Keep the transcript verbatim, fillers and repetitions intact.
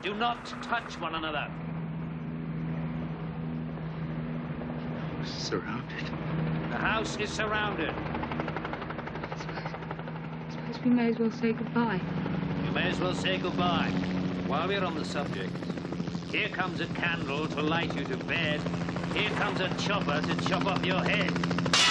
Do not touch one another. Surrounded. The house is surrounded. I suppose, I suppose we may as well say goodbye. You may as well say goodbye. While we're on the subject, here comes a candle to light you to bed. Here comes a chopper to chop off your head.